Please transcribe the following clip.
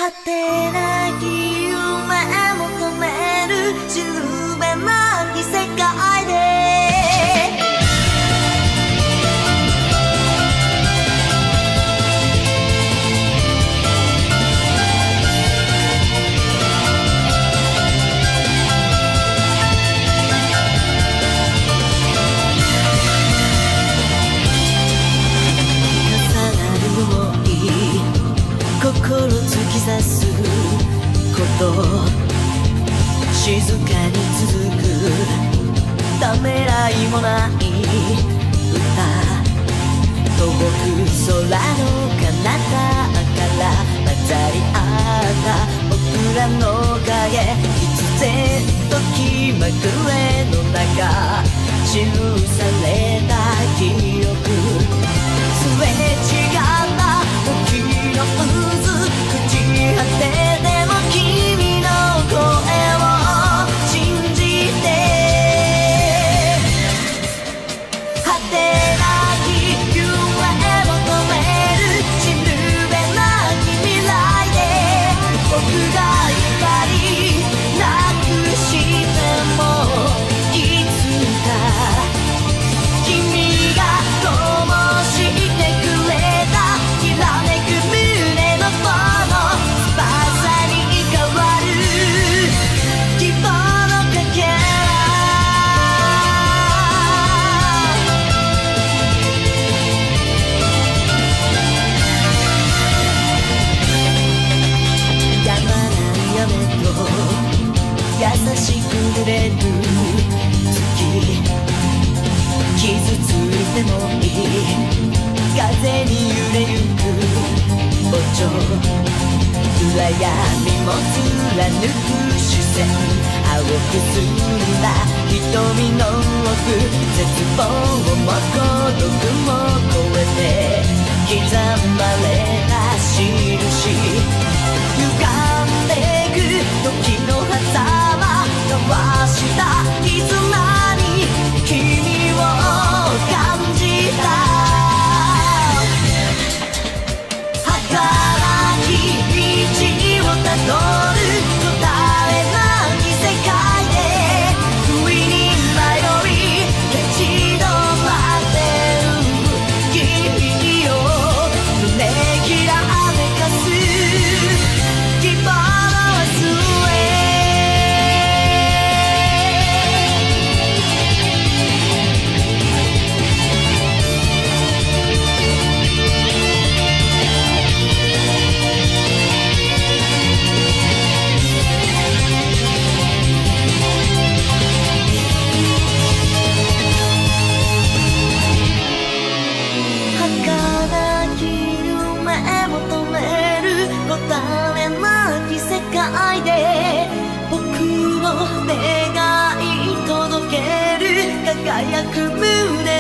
果てなき夢求めるしるべなき世界で心突き刺すこと静かに続くためらいもない歌遠く空の彼方から混ざり合った僕らの影必然と気まぐれの中記された記憶すれ違った時の渦朽ち果てでも君の声を信じて果てなき夢求めるしるべなき未来で僕が光なくしてもいつか君が灯してくれたきらめく胸の炎翼に変わる希望のかけらやまない雨と優しく濡れる月傷ついてもいい風に揺れゆく墓場暗闇も貫く視線青く澄んだ瞳の奥絶望も孤独も超えて刻まれた印歪んでく時の狭間交わした絆に君を感じた儚き道をたどる答えなき世界で不意に迷い立ち止まってる君を胸きらめかす希望の明日へ儚き夢求める答えなき世界で僕の願い届ける輝く胸